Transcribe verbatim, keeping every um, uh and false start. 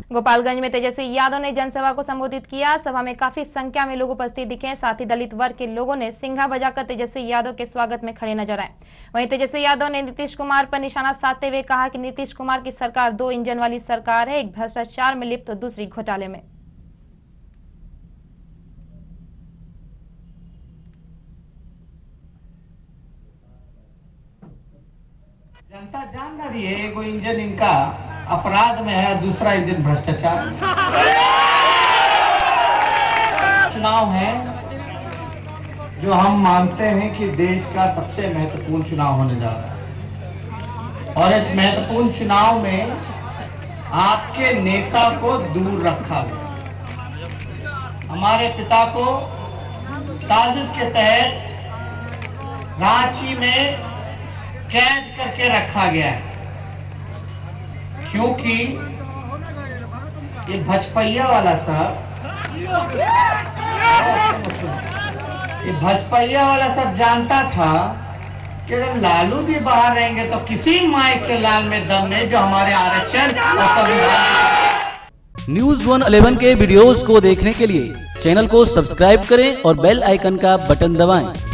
गोपालगंज में तेजस्वी यादव ने जनसभा को संबोधित किया। सभा में काफी संख्या में लोग उपस्थित दिखे। साथ ही दलित वर्ग के लोगों ने सिंघा बजाकर तेजस्वी यादव के स्वागत में खड़े नजर आए। वहीं तेजस्वी यादव ने नीतीश कुमार पर निशाना साधते हुए कहा कि नीतीश कुमार की सरकार दो इंजन वाली सरकार है, एक भ्रष्टाचार में लिप्त तो दूसरी घोटाले में। जनता जान ना रही है, एगो इंजन इनका अपराध में है, दूसरा इंजन भ्रष्टाचार। चुनाव है जो हम मानते हैं कि देश का सबसे महत्वपूर्ण चुनाव होने जा रहा है, और इस महत्वपूर्ण चुनाव में आपके नेता को दूर रखा गया। हमारे पिता को साजिश के तहत रांची में कैद करके रखा गया है, क्योंकि ये भजपैया वाला सब ये भजपैया वाला सब जानता था कि अगर लालू जी बाहर रहेंगे तो किसी माई के लाल में दम नहीं जो हमारे आरक्षण और संविधान। न्यूज़ वन इलेवन के वीडियोस को देखने के लिए चैनल को सब्सक्राइब करें और बेल आइकन का बटन दबाएं।